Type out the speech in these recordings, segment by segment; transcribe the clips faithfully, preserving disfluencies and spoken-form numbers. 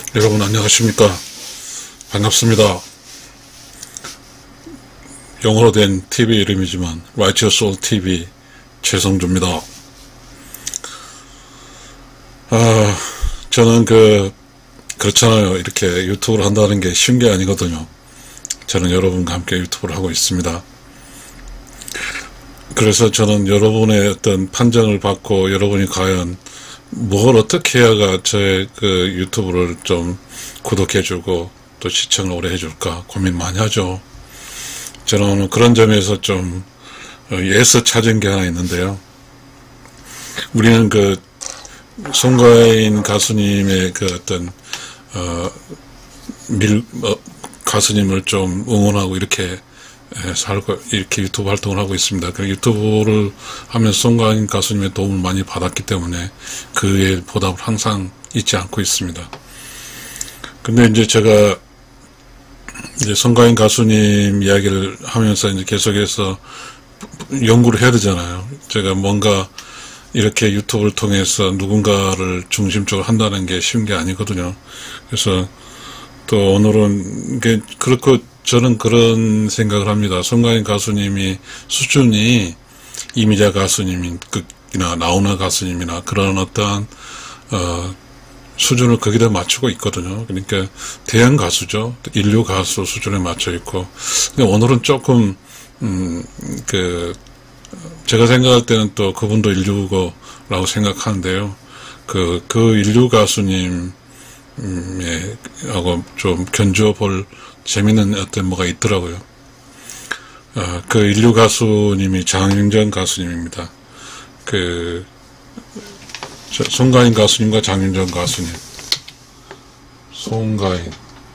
여러분 안녕하십니까? 반갑습니다. 영어로 된 티비 이름이지만 Righteous Soul 티비 최성주입니다. 아, 저는 그 그렇잖아요. 이렇게 유튜브를 한다는 게 쉬운 게 아니거든요. 저는 여러분과 함께 유튜브를 하고 있습니다. 그래서 저는 여러분의 어떤 판정을 받고 여러분이 과연 뭘 어떻게 해야가 저의 그 유튜브를 좀 구독해주고 또 시청을 오래 해줄까 고민 많이 하죠. 저는 오늘 그런 점에서 좀 예서 찾은 게 하나 있는데요. 우리는 그 송가인 가수님의 그 어떤 어, 밀 어, 가수님을 좀 응원하고 이렇게 살고 이렇게 유튜브 활동을 하고 있습니다. 그 유튜브를 하면서 송가인 가수님의 도움을 많이 받았기 때문에 그의 보답을 항상 잊지 않고 있습니다. 근데 이제 제가 이제 송가인 가수님 이야기를 하면서 이제 계속해서 연구를 해야 되잖아요. 제가 뭔가 이렇게 유튜브를 통해서 누군가를 중심적으로 한다는 게 쉬운 게 아니거든요. 그래서 또 오늘은 이게 그렇고 저는 그런 생각을 합니다. 송가인 가수님이 수준이 이미자 가수님이나 나훈아 가수님이나 그런 어떠한 어, 수준을 거기다 맞추고 있거든요. 그러니까 대형 가수죠. 인류 가수 수준에 맞춰 있고. 근데 오늘은 조금 음, 그 제가 생각할 때는 또 그분도 인류고라고 생각하는데요. 그, 그 인류 가수님 예, 하고 좀 견주어 볼 재밌는 어떤 뭐가 있더라고요. 어, 그 인류 가수님이 장윤정 가수님입니다. 그, 저, 송가인 가수님과 장윤정 가수님. 송가인.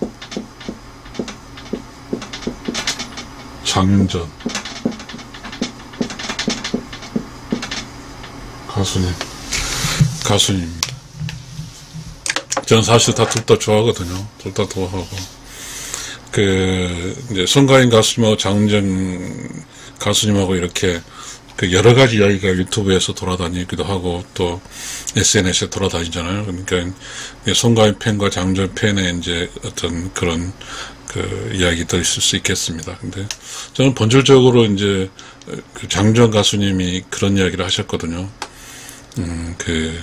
장윤정. 가수님. 가수님입니다. 저는 사실 다 둘 다 좋아하거든요. 둘 다 좋아하고. 그, 이제, 송가인 가수님하고 장윤정 가수님하고 이렇게, 그, 여러 가지 이야기가 유튜브에서 돌아다니기도 하고, 또, 에스엔에스에 돌아다니잖아요. 그러니까, 송가인 팬과 장윤정 팬의 이제, 어떤 그런, 그, 이야기도 있을 수 있겠습니다. 근데, 저는 본질적으로 이제, 그 장윤정 가수님이 그런 이야기를 하셨거든요. 음, 그,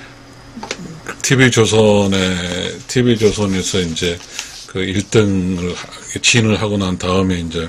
티비조선에, 티비조선에서 이제, 그 일 등을, 진을 하고 난 다음에 이제,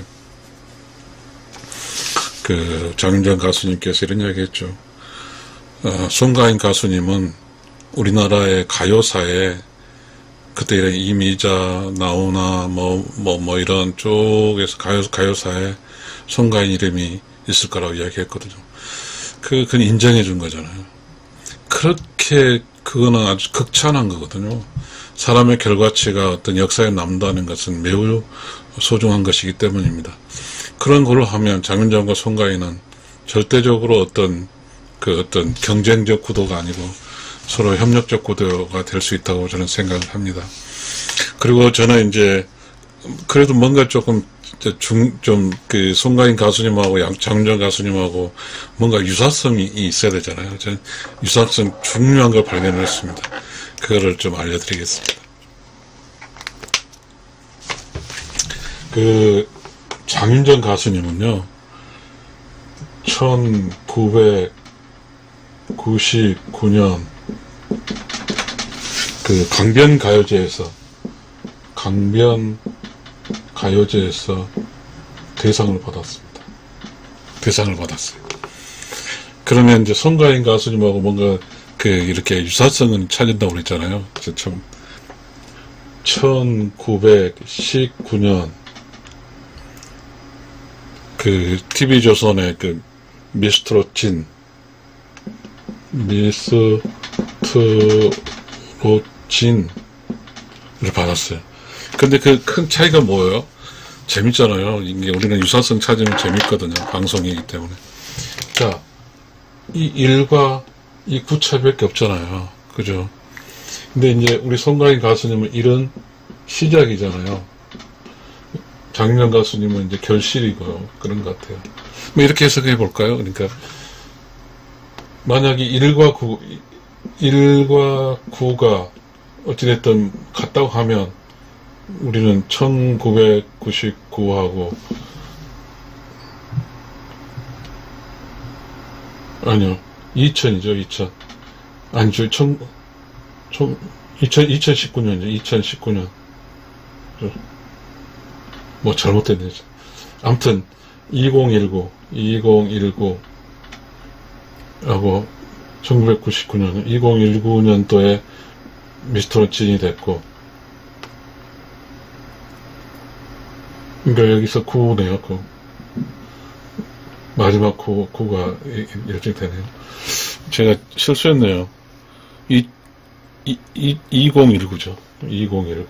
그, 장윤정 가수님께서 이런 이야기 했죠. 어, 송가인 가수님은 우리나라의 가요사에, 그때 이런 이미자, 나훈아, 뭐, 뭐, 뭐, 이런 쪽에서 가요, 가요사에 송가인 이름이 있을 거라고 이야기했거든요. 그, 그건 인정해 준 거잖아요. 그렇게, 그거는 아주 극찬한 거거든요. 사람의 결과치가 어떤 역사에 남는다는 것은 매우 소중한 것이기 때문입니다. 그런 걸로 하면 장윤정과 송가인은 절대적으로 어떤 그 어떤 경쟁적 구도가 아니고 서로 협력적 구도가 될 수 있다고 저는 생각을 합니다. 그리고 저는 이제 그래도 뭔가 조금 중, 좀, 그, 송가인 가수님하고 양, 장윤정 가수님하고 뭔가 유사성이 있어야 되잖아요. 저는 유사성 중요한 걸 발견했습니다. 그거를 좀 알려드리겠습니다. 그, 장윤정 가수님은요, 천구백구십구 년, 그, 강변 가요제에서, 강변 가요제에서 대상을 받았습니다. 대상을 받았어요. 그러면 이제 송가인 가수님하고 뭔가 그 이렇게 유사성은 찾는다고 그랬잖아요. 참 천구백십구 년 그 티비조선의 그 미스트롯 진 미스트롯 진을 받았어요. 근데 그 큰 차이가 뭐예요? 재밌잖아요. 이게 우리는 유사성 찾으면 재밌거든요. 방송이기 때문에. 자, 이 일과 이 구차밖에 없잖아요. 그죠? 근데 이제 우리 송가인 가수님은 이런 시작이잖아요. 장윤정 가수님은 이제 결실이고요. 그런 것 같아요. 뭐 이렇게 해석해 볼까요? 그러니까, 만약에 일과 구, 일과 구가 어찌됐든 같, 맞다고 하면 우리는 천구백구십구하고 아니요 이천이죠. 이천 아니죠. 천, 천, 이천, 이천십구 년이죠. 이천십구 년 뭐 잘못됐네. 아무튼 이천십구 이천십구 하고 천구백구십구 년 이천십구 년도에 미스터로 진이 됐고, 그러니까 여기서 구네요. 구. 마지막 구, 구가 이렇게 되네요. 제가 실수했네요. 이, 이, 이, 이천십구죠. 이천십구.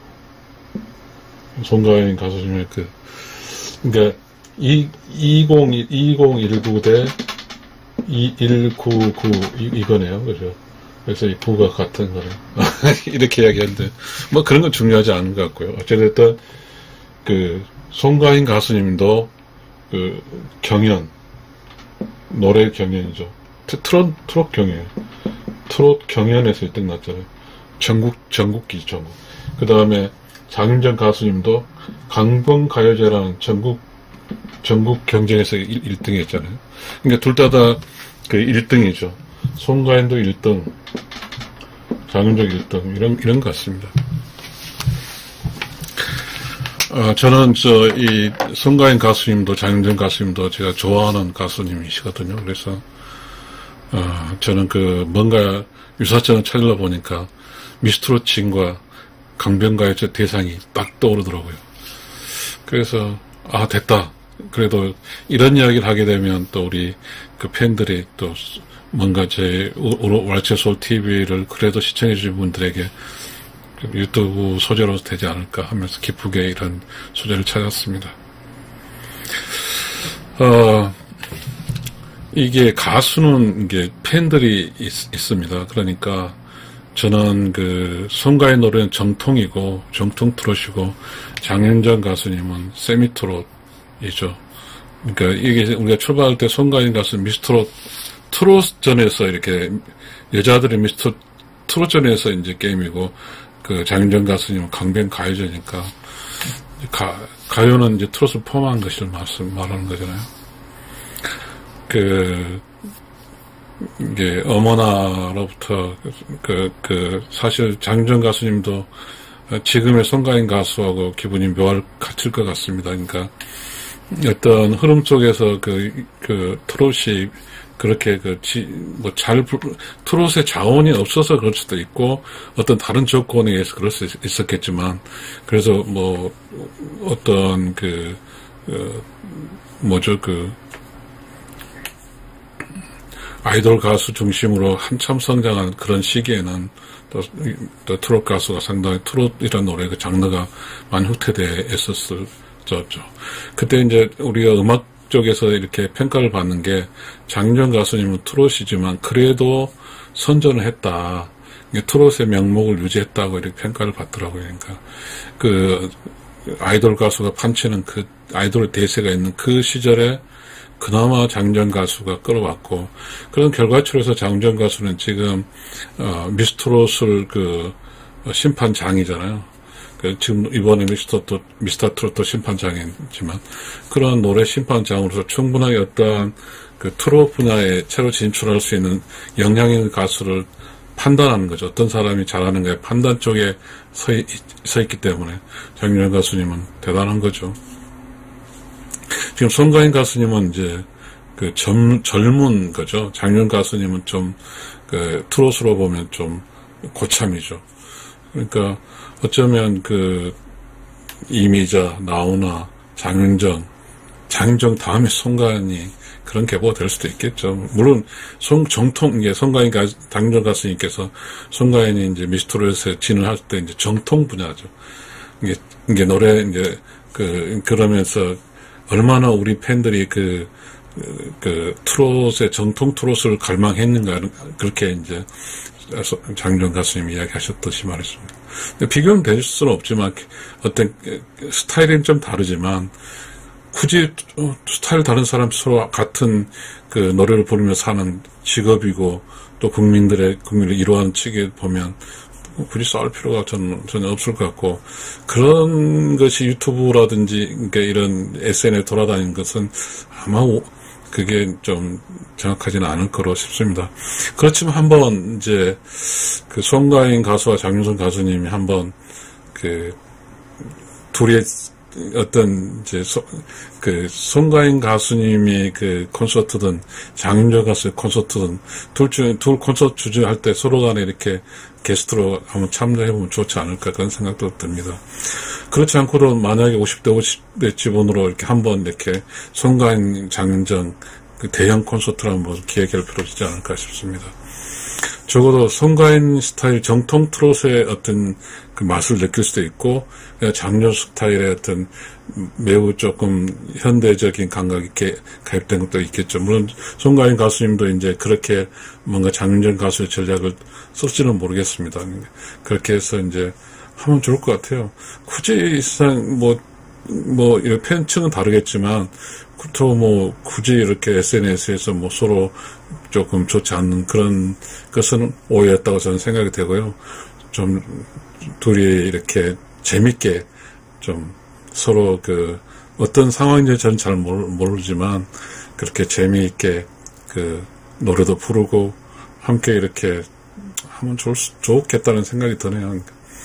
송가인 가수님의 그, 그러니까, 이, 이십, 이천십구 대 이천백구십구, 이, 이거네요. 그죠? 그래서 이 구가 같은 거네요. 이렇게 이야기하는데, 뭐 그런 건 중요하지 않은 것 같고요. 어쨌든, 그, 송가인 가수님도, 그, 경연, 노래 경연이죠. 트롯, 트롯 경연. 트롯 경연에서 일 등 났잖아요. 전국, 전국기, 전국. 그 다음에 장윤정 가수님도 강변가요제라는 전국, 전국 경쟁에서 일 등 했잖아요. 그러니까 둘 다 다 그 일 등이죠. 송가인도 일 등, 장윤정 일 등, 이런, 이런 것 같습니다. 어, 저는, 저, 이, 송가인 가수님도, 장윤정 가수님도 제가 좋아하는 가수님이시거든요. 그래서, 어, 저는 그, 뭔가 유사점을 찾으려 보니까, 미스트롯친과 강변가요제 대상이 딱 떠오르더라고요. 그래서, 아, 됐다. 그래도, 이런 이야기를 하게 되면 또 우리, 그 팬들이 또, 뭔가 제, 왈츠솔 티비를 그래도 시청해주신 분들에게, 유튜브 소재로 되지 않을까 하면서 기쁘게 이런 소재를 찾았습니다. 어, 이게 가수는 이게 팬들이 있, 있습니다. 그러니까 저는 그 송가인 노래는 정통이고 정통 트롯이고 장윤정 가수님은 세미 트롯이죠. 그러니까 이게 우리가 출발할 때 송가인 가수는 미스트롯 트롯전에서 이렇게 여자들의 미스터 트롯전에서 이제 게임이고 그 장윤정 가수님은 강변 가요제니까 가, 가요는 이제 트롯을 포함한 것을 말씀, 말하는 거잖아요. 그 이게 어머나로부터 그, 그 사실 장윤정 가수님도 지금의 송가인 가수하고 기분이 묘할 같을 것 같습니다. 그러니까 어떤 흐름 속에서 그, 그 트롯이 그렇게 그, 지, 뭐, 잘, 트롯의 자원이 없어서 그럴 수도 있고, 어떤 다른 조건에 의해서 그럴 수 있었겠지만, 그래서 뭐, 어떤 그, 그 뭐죠, 그, 아이돌 가수 중심으로 한참 성장한 그런 시기에는 또, 또 트롯 가수가 상당히 트롯이라는 노래 그 장르가 많이 후퇴돼 있었을 죠. 그때 이제 우리가 음악 쪽에서 이렇게 평가를 받는 게 장윤정 가수님은 트롯이지만 그래도 선전을 했다. 트롯의 명목을 유지했다고 이렇게 평가를 받더라고요. 그러니까 그 아이돌 가수가 판치는 그 아이돌의 대세가 있는 그 시절에 그나마 장윤정 가수가 끌어왔고 그런 결과치로서 장윤정 가수는 지금 어, 미스트롯을 그 심판장이잖아요. 지금 이번에 미스터, 미스터 트롯도 심판장이지만 그런 노래 심판장으로서 충분하게 어떠한 그 트롯 분야에 새로 진출할 수 있는 영향 있는 가수를 판단하는 거죠. 어떤 사람이 잘하는가의 판단 쪽에 서, 있, 서 있기 때문에 장윤정 가수님은 대단한 거죠. 지금 송가인 가수님은 이제 그 젊, 젊은 거죠. 장윤정 가수님은 좀 그 트롯으로 보면 좀 고참이죠. 그러니까 어쩌면 그 이미자, 나훈아, 장윤정, 장윤정 다음에 송가인이 그런 계보가 될 수도 있겠죠. 물론 송 정통 이게 송가인 가 장윤정 가수님께서 송가인이 이제 미스트롯에 진을 할 때 이제 정통 분야죠. 이게 이게 노래 이제 그 그러면서 얼마나 우리 팬들이 그 그 트롯의 정통 트롯을 갈망했는가 그렇게 이제 장윤정 가수님이 이야기하셨듯이 말했습니다. 비교는 될 수는 없지만 어떤 스타일은 좀 다르지만 굳이 스타일 다른 사람 서로 같은 그 노래를 부르며 사는 직업이고 또 국민들의 국민을 이루하는 측에 보면 굳이 싸울 필요가 저는 전혀 없을 것 같고, 그런 것이 유튜브라든지 그러니까 이런 에스엔에스에 돌아다니는 것은 아마 오, 그게 좀 정확하지는 않을 거로 싶습니다. 그렇지만 한번 이제 그 송가인 가수와 장윤선 가수님이 한번 그 둘의 어떤 이제 소, 그 송가인 가수님이 그 콘서트든 장윤선 가수의 콘서트든 둘 중 둘 콘서트 주제할 때 서로 간에 이렇게 게스트로 한번 참여해보면 좋지 않을까 그런 생각도 듭니다. 그렇지 않고도 만약에 오십 대 오십의 지분으로 이렇게 한번 이렇게 송가인 장윤정 그 대형 콘서트를 한번 기획할 필요 있지 않을까 싶습니다. 적어도 송가인 스타일 정통 트롯의 어떤 그 맛을 느낄 수도 있고, 장윤 스타일의 어떤 매우 조금 현대적인 감각이 가입된 것도 있겠죠. 물론 송가인 가수님도 이제 그렇게 뭔가 장윤정 가수의 전략을 쓸지는 모르겠습니다. 그렇게 해서 이제 하면 좋을 것 같아요. 굳이 이상 뭐 뭐 팬층은 다르겠지만, 또 뭐 굳이 이렇게 에스엔에스에서 뭐 서로 조금 좋지 않는 그런 것은 오해였다고 저는 생각이 되고요. 좀 둘이 이렇게 재밌게 좀 서로 그 어떤 상황인지 저는 잘 모르지만 그렇게 재미있게 그 노래도 부르고 함께 이렇게 하면 좋을 수, 좋겠다는 생각이 드네요.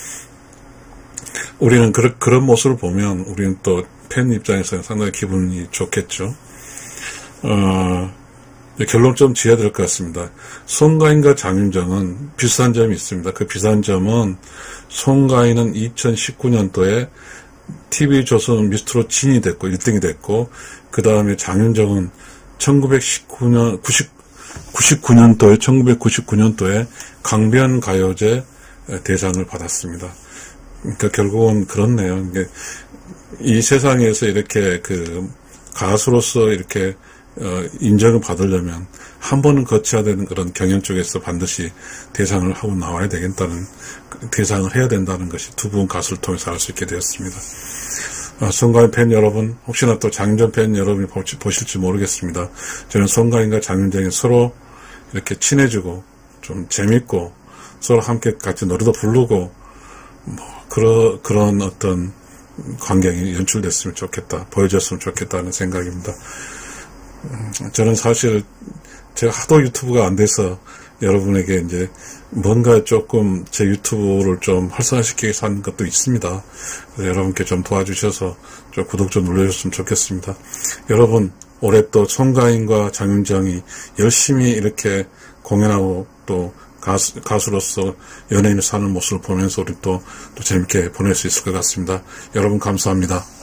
우리는 그, 그런 모습을 보면 우리는 또 팬 입장에서는 상당히 기분이 좋겠죠. 어, 결론 좀 지어야 될 것 같습니다. 송가인과 장윤정은 비슷한 점이 있습니다. 그 비슷한 점은 송가인은 이천십구 년도에 티비조선 미스트롯 진이 됐고 일 등이 됐고, 그 다음에 장윤정은 천구백십구 년 구십구 년도에 천구백구십구 년도에 강변가요제 대상을 받았습니다. 그러니까 결국은 그렇네요. 이 세상에서 이렇게 그 가수로서 이렇게 어, 인정을 받으려면 한 번은 거쳐야 되는 그런 경연 쪽에서 반드시 대상을 하고 나와야 되겠다는, 대상을 해야 된다는 것이 두 분 가수를 통해서 알 수 있게 되었습니다. 어, 송가인 팬 여러분, 혹시나 또 장윤정 팬 여러분이 보실지 모르겠습니다. 저는 송가인과 장윤정이 서로 이렇게 친해지고 좀 재밌고 서로 함께 같이 노래도 부르고 뭐 그런 그런 어떤 광경이 연출됐으면 좋겠다, 보여줬으면 좋겠다는 생각입니다. 음, 저는 사실 제가 하도 유튜브가 안 돼서 여러분에게 이제 뭔가 조금 제 유튜브를 좀 활성화시키기 위해서 하는 것도 있습니다. 그래서 여러분께 좀 도와주셔서 좀 구독 좀 눌러주셨으면 좋겠습니다. 여러분, 올해 또 송가인과 장윤정이 열심히 이렇게 공연하고 또 가수, 가수로서 연예인을 사는 모습을 보면서 우리 또, 또 재밌게 보낼 수 있을 것 같습니다. 여러분 감사합니다.